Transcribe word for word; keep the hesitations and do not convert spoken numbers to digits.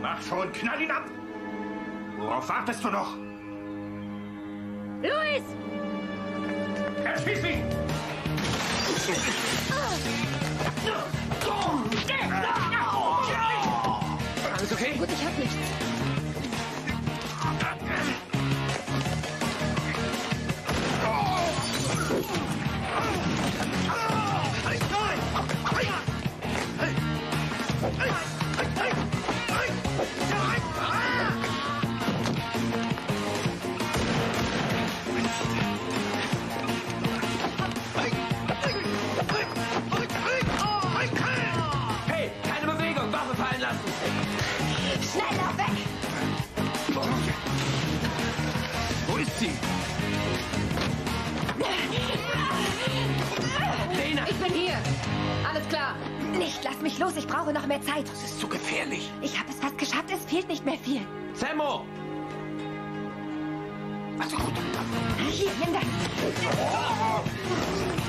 Mach schon, knall ihn ab! Worauf wartest du noch? Luis! Erschieß ihn! Alles okay? Gut, ich hab nichts. Hey, keine Bewegung, Waffe fallen lassen. Schneller weg! Wo ist sie? Dana! Ich bin hier. Alles klar. Nicht, lass mich los. Ich brauche noch mehr Zeit. Das ist zu gefährlich. Ich habe es fast geschafft. Es fehlt nicht mehr viel. Sammo! Also gut. Hier, nimm das.